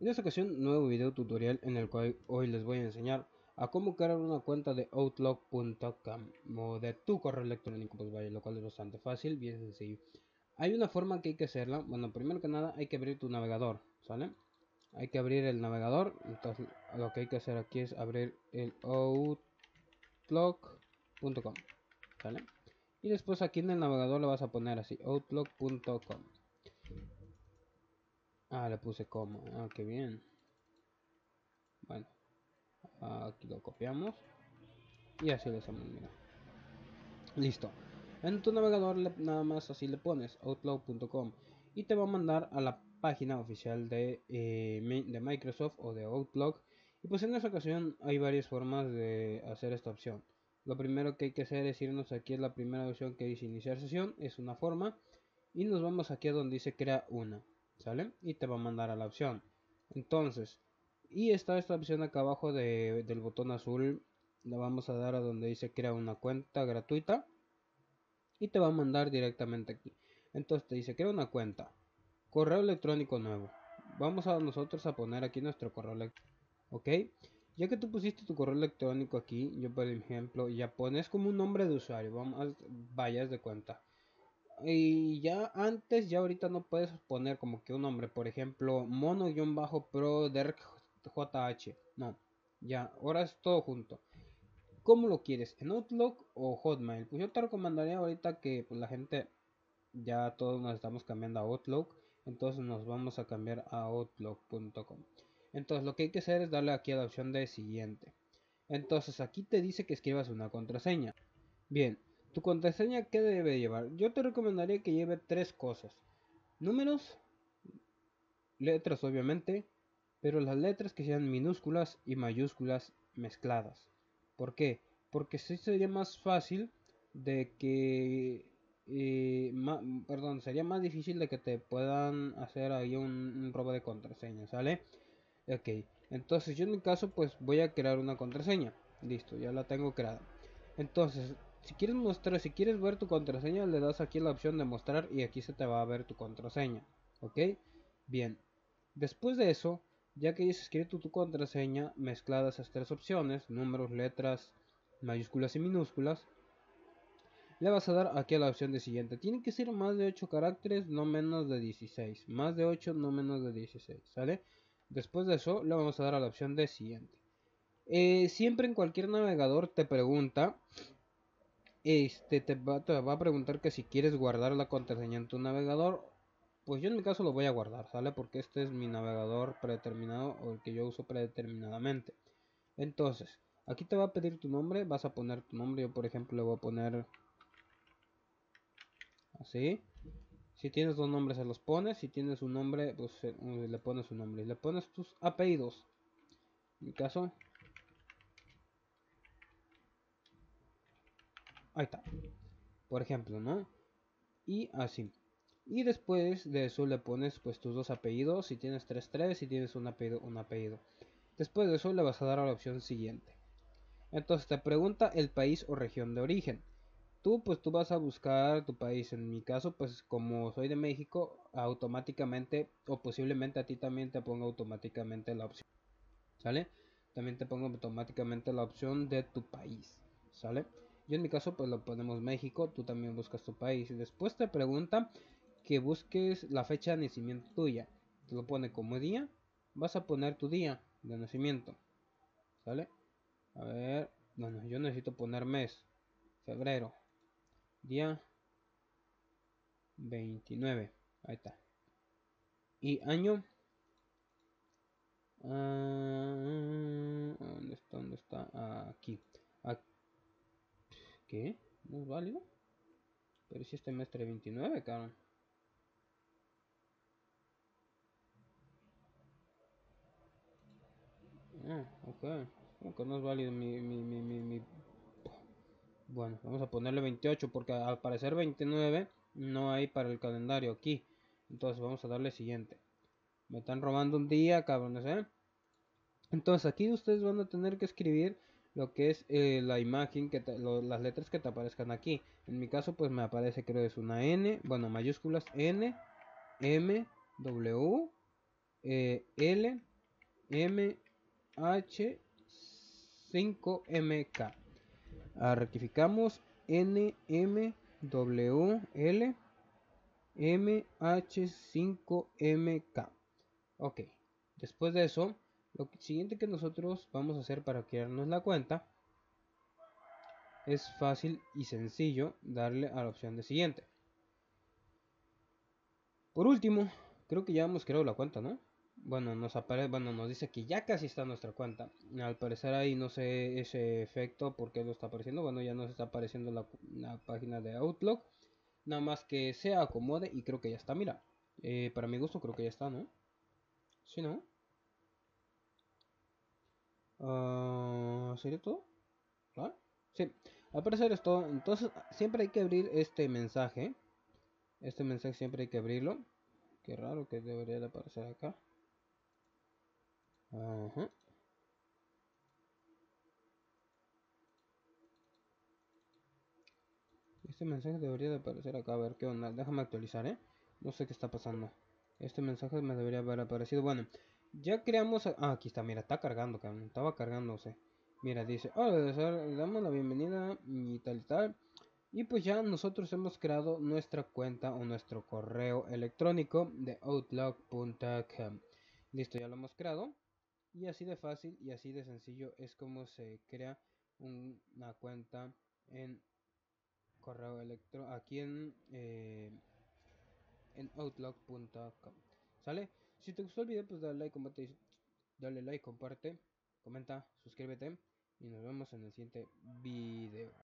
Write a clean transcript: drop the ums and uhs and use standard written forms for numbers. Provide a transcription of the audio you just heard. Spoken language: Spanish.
En esta ocasión, nuevo video tutorial en el cual hoy les voy a enseñar a cómo crear una cuenta de Outlook.com o de tu correo electrónico, pues vaya, lo cual es bastante fácil, bien sencillo. Hay una forma que hay que hacerla. Bueno, primero que nada hay que abrir tu navegador, ¿sale? Hay que abrir el navegador. Entonces lo que hay que hacer aquí es abrir el Outlook.com, ¿sale? Y después aquí en el navegador le vas a poner así, Outlook.com. Ah, le puse como. Ah, qué bien. Bueno, aquí lo copiamos y así lo hacemos, mira. Listo. En tu navegador nada más así le pones outlook.com y te va a mandar a la página oficial de Microsoft o de Outlook. Y pues en esta ocasión hay varias formas de hacer esta opción. Lo primero que hay que hacer es irnos aquí a la primera opción que dice iniciar sesión, es una forma. Y nos vamos aquí a donde dice crea una, ¿sale? Y te va a mandar a la opción. Entonces, y está esta opción acá abajo del botón azul. Le vamos a dar a donde dice crea una cuenta gratuita y te va a mandar directamente aquí. Entonces te dice crea una cuenta, correo electrónico nuevo. Vamos a nosotros a poner aquí nuestro correo electrónico, ¿ok? Ya que tú pusiste tu correo electrónico aquí, yo por ejemplo ya pones como un nombre de usuario, vayas de cuenta. Y ya antes, ya ahorita no puedes poner como que un nombre, por ejemplo, mono-pro derk jh. No, ya, ahora es todo junto. ¿Cómo lo quieres? ¿En Outlook o Hotmail? Pues yo te recomendaría ahorita que pues, la gente ya todos nos estamos cambiando a Outlook. Entonces nos vamos a cambiar a Outlook.com. Entonces lo que hay que hacer es darle aquí a la opción de siguiente. Entonces aquí te dice que escribas una contraseña. Bien, tu contraseña ¿qué debe llevar? Yo te recomendaría que lleve tres cosas. Números, letras obviamente, pero las letras que sean minúsculas y mayúsculas mezcladas. ¿Por qué? Porque sí sería más fácil de que... perdón, sería más difícil de que te puedan hacer ahí un robo de contraseña, ¿sale? Ok, entonces yo en mi caso pues voy a crear una contraseña. Listo, ya la tengo creada. Entonces, si quieres mostrar, si quieres ver tu contraseña, le das aquí la opción de mostrar y aquí se te va a ver tu contraseña. Ok, bien. Después de eso, ya que hayas escrito tu contraseña mezclada esas tres opciones, números, letras, mayúsculas y minúsculas, le vas a dar aquí a la opción de siguiente. Tiene que ser más de 8 caracteres, no menos de 16. Más de 8, no menos de 16, ¿sale? Después de eso, le vamos a dar a la opción de siguiente. Siempre en cualquier navegador te pregunta, te va a preguntar que si quieres guardar la contraseña en tu navegador. Pues yo en mi caso lo voy a guardar, ¿sale? Porque este es mi navegador predeterminado o el que yo uso predeterminadamente. Entonces, aquí te va a pedir tu nombre, vas a poner tu nombre. Yo por ejemplo le voy a poner así. Si tienes dos nombres se los pones, si tienes un nombre pues le pones su nombre y le pones tus apellidos. En mi caso, ahí está, por ejemplo, ¿no? Y así. Y después de eso le pones pues tus dos apellidos, si tienes tres, si tienes un apellido, un apellido. Después de eso le vas a dar a la opción siguiente. Entonces te pregunta el país o región de origen. Tú vas a buscar tu país. En mi caso, pues como soy de México, automáticamente o posiblemente a ti también te ponga automáticamente la opción, ¿sale? También te pongo automáticamente la opción de tu país, ¿sale? Yo en mi caso pues lo ponemos México, tú también buscas tu país y después te pregunta que busques la fecha de nacimiento tuya. Te lo pone como día, vas a poner tu día de nacimiento, ¿sale? A ver, bueno, yo necesito poner mes, febrero, día 29, ahí está. Y año, ¿dónde está? ¿Dónde está? Aquí. ¿Qué? ¿No es válido? Pero si este mes trae 29, cabrón. Ah, ok. Como que no es válido mi. Bueno, vamos a ponerle 28 porque al parecer 29 no hay para el calendario aquí. Entonces vamos a darle siguiente. Me están robando un día, cabrones, ¿eh? Entonces aquí ustedes van a tener que escribir lo que es la imagen, las letras que te aparezcan aquí. En mi caso pues me aparece, creo es una N, bueno, mayúsculas N, M, W, L, NMH5MK. Rectificamos NMWL MH5MK. Ok, después de eso, lo siguiente que nosotros vamos a hacer para crearnos la cuenta es fácil y sencillo darle a la opción de siguiente. Por último, creo que ya hemos creado la cuenta, ¿no? Bueno, nos dice que ya casi está nuestra cuenta. Al parecer ahí no sé ese efecto por qué lo está apareciendo. Bueno, ya nos está apareciendo la página de Outlook. Nada más que se acomode y creo que ya está, mira. Para mi gusto creo que ya está, ¿no? ¿Sí, no? ¿Sería todo? ¿Ah? Sí, al parecer es todo. Entonces, siempre hay que abrir este mensaje. Este mensaje siempre hay que abrirlo. Qué raro que debería de aparecer acá. Ajá. Este mensaje debería de aparecer acá. A ver qué onda. Déjame actualizar, ¿eh? No sé qué está pasando. Este mensaje me debería haber aparecido. Bueno, ya creamos. Aquí está, mira, está cargando, cabrón. Estaba cargándose. Mira, dice: hola, le damos la bienvenida y tal y tal. Y pues ya nosotros hemos creado nuestra cuenta o nuestro correo electrónico de outlook.com. Listo, ya lo hemos creado. Y así de fácil y así de sencillo es como se crea una cuenta en correo electrónico aquí en outlook.com. ¿Sale? Si te gustó el video, pues dale like, comparte, comenta, suscríbete y nos vemos en el siguiente video.